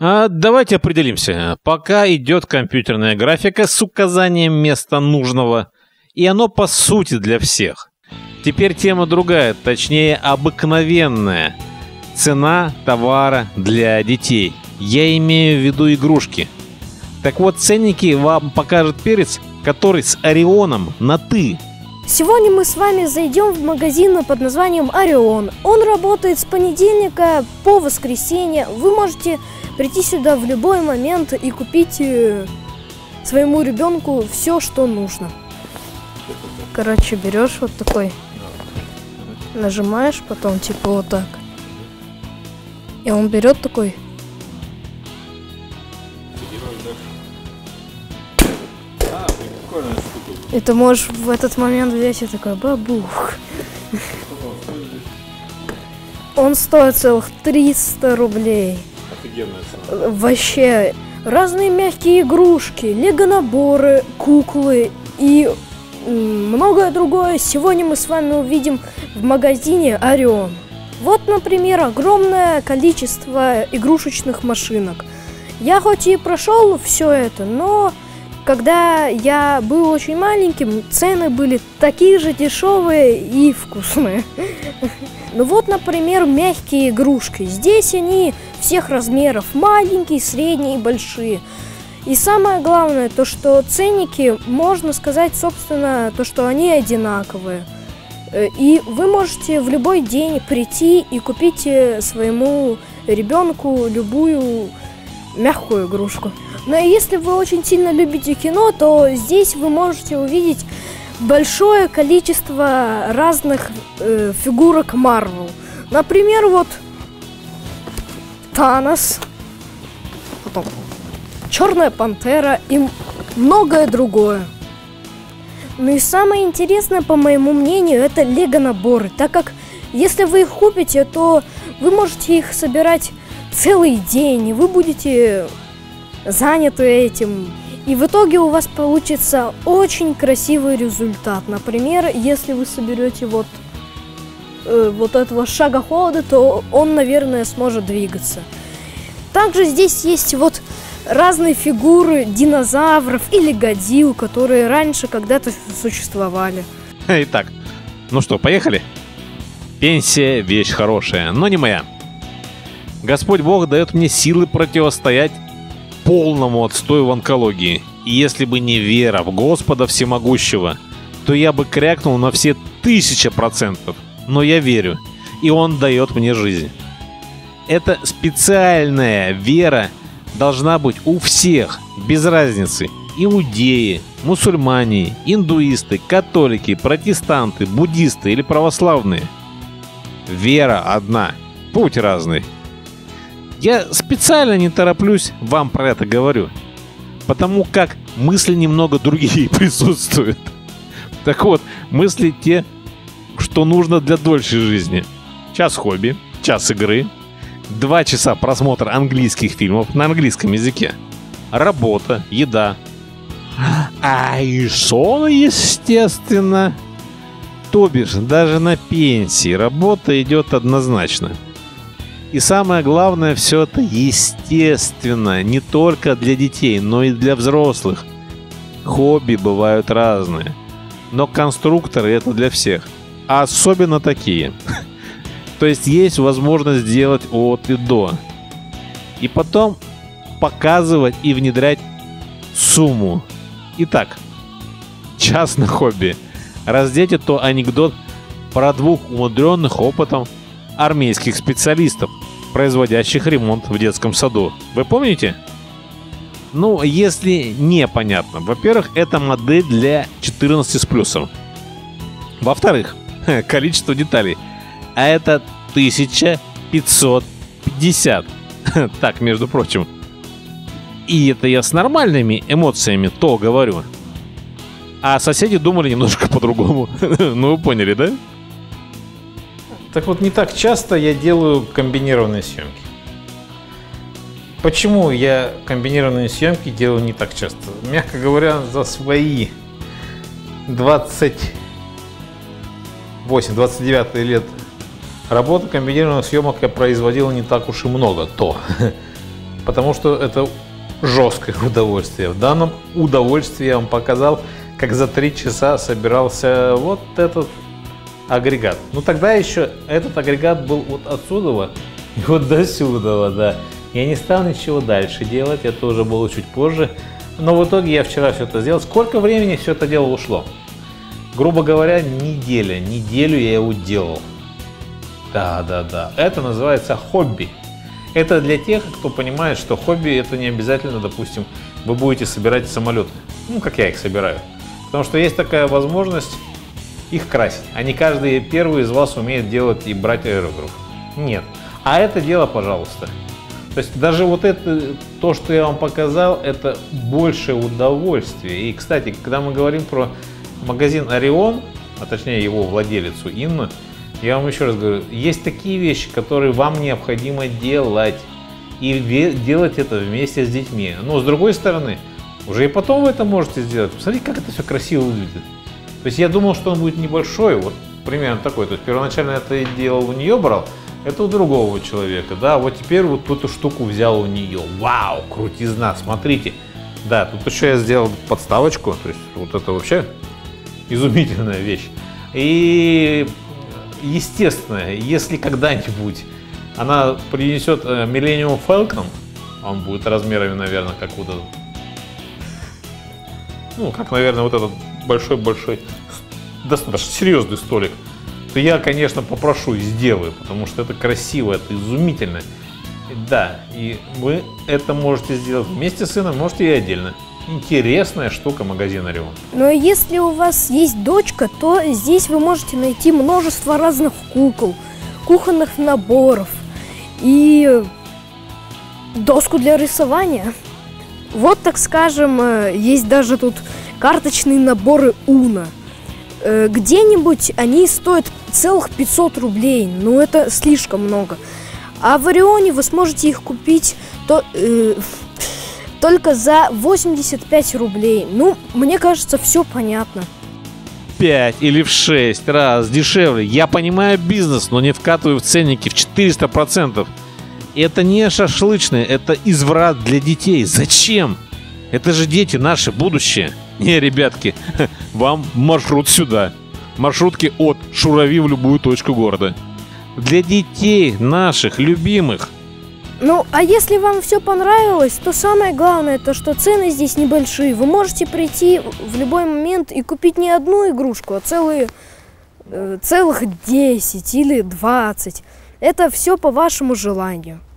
Давайте определимся. Пока идет компьютерная графика с указанием места нужного, и оно по сути для всех. Теперь тема другая, точнее обыкновенная. Цена товара для детей. Я имею в виду игрушки. Так вот, ценники вам покажет перец, который с Орионом на «ты». Сегодня мы с вами зайдем в магазин под названием Орион. Он работает с понедельника по воскресенье. Вы можете прийти сюда в любой момент и купить своему ребенку все, что нужно. Короче, берешь вот такой, нажимаешь, потом типа вот так. И он берет такой. И ты можешь в этот момент взять и такой бабух. Он стоит целых 300 рублей. Офигенная цена. Вообще, разные мягкие игрушки, лего-наборы, куклы и многое другое сегодня мы с вами увидим в магазине Орион. Вот, например, огромное количество игрушечных машинок. Я хоть и прошел все это, но когда я был очень маленьким, цены были такие же дешевые и вкусные. Ну вот, например, мягкие игрушки. Здесь они всех размеров, маленькие, средние и большие. И самое главное, то что ценники, можно сказать, собственно, то что они одинаковые. И вы можете в любой день прийти и купить своему ребенку любую мягкую игрушку. Но если вы очень сильно любите кино, то здесь вы можете увидеть большое количество разных фигурок Marvel. Например, вот Танос, потом Черная Пантера и многое другое. Ну и самое интересное, по моему мнению, это лего-наборы, так как если вы их купите, то вы можете их собирать целый день, и вы будете заняты этим. И в итоге у вас получится очень красивый результат. Например, если вы соберете вот этого шагохода, то он, наверное, сможет двигаться. Также здесь есть вот разные фигуры динозавров или Годзилл, которые раньше когда-то существовали. Итак, ну что, поехали? Пенсия – вещь хорошая, но не моя. Господь Бог дает мне силы противостоять полному отстою в онкологии. И если бы не вера в Господа Всемогущего, то я бы крякнул на все 1000%. Но я верю, и Он дает мне жизнь. Эта специальная вера должна быть у всех, без разницы. Иудеи, мусульмане, индуисты, католики, протестанты, буддисты или православные. Вера одна, путь разный. Я специально не тороплюсь, вам про это говорю, потому как мысли немного другие присутствуют. Так вот, мысли те, что нужно для дольшей жизни. Час хобби, час игры, 2 часа просмотра английских фильмов на английском языке, работа, еда, и сон, естественно. То бишь, даже на пенсии работа идет однозначно. И самое главное, все это естественно, не только для детей, но и для взрослых. Хобби бывают разные, но конструкторы это для всех, а особенно такие. То есть есть возможность сделать от и до. И потом показывать и внедрять сумму. Итак, час на хобби. Раздеть это анекдот про 2 умудренных опытом армейских специалистов, производящих ремонт в детском саду. Вы помните? Ну, если непонятно. Во-первых, это модель для 14 с плюсом. Во-вторых, количество деталей. А это 1550. Так, между прочим. И это я с нормальными эмоциями то говорю. А соседи думали немножко по-другому. Ну, вы поняли, да? Так вот, не так часто я делаю комбинированные съемки. Почему я комбинированные съемки делаю не так часто? Мягко говоря, за свои 28-29 лет работы комбинированных съемок я производил не так уж и много. потому что это жесткое удовольствие. В данном удовольствии я вам показал, как за 3 часа собирался вот этот агрегат. Ну тогда еще этот агрегат был вот отсюда и вот до сюда, да. Я не стал ничего дальше делать, это уже было чуть позже. Но в итоге я вчера все это сделал. Сколько времени все это дело ушло? Грубо говоря, неделю я его делал. Да. Это называется хобби. Это для тех, кто понимает, что хобби это не обязательно, допустим, вы будете собирать самолеты. Ну, как я их собираю. Потому что есть такая возможность их красить. А не каждый первый из вас умеет делать и брать аэрограф. Нет. А это дело, пожалуйста. То есть даже вот это, то, что я вам показал, это большее удовольствие. И, кстати, когда мы говорим про магазин Орион, а точнее его владелицу Инну, я вам еще раз говорю, есть такие вещи, которые вам необходимо делать. И делать это вместе с детьми. Но с другой стороны, уже и потом вы это можете сделать. Посмотрите, как это все красиво выглядит. То есть я думал, что он будет небольшой, вот примерно такой. То есть первоначально это делал у нее, брал, это у другого человека. Да, вот теперь вот эту штуку взял у нее. Вау, крутизна, смотрите. Да, тут еще я сделал подставочку. То есть вот это вообще изумительная вещь. И естественно, если когда-нибудь она принесет Millennium Falcon, он будет размерами, наверное, как вот этот, ну, как, наверное, вот этот большой-большой, достаточно серьезный столик, то я, конечно, попрошу и сделаю, потому что это красиво, это изумительно. Да, и вы это можете сделать вместе с сыном, можете и отдельно. Интересная штука магазин Орион. Но если у вас есть дочка, то здесь вы можете найти множество разных кукол, кухонных наборов и доску для рисования. Вот, так скажем, есть даже тут карточные наборы Уно. Где-нибудь они стоят целых 500 рублей, ну это слишком много. А в Орионе вы сможете их купить только за 85 рублей. Ну, мне кажется, все понятно. 5 или в 6 раз дешевле. Я понимаю бизнес, но не вкатываю в ценники в 400%. Это не шашлычное, это изврат для детей. Зачем? Это же дети, наше будущее. Не, ребятки, вам маршрут сюда. Маршрутки от Шурави в любую точку города. Для детей, наших, любимых. Ну, а если вам все понравилось, то самое главное, то что цены здесь небольшие. Вы можете прийти в любой момент и купить не одну игрушку, а целых 10 или 20. Это все по вашему желанию.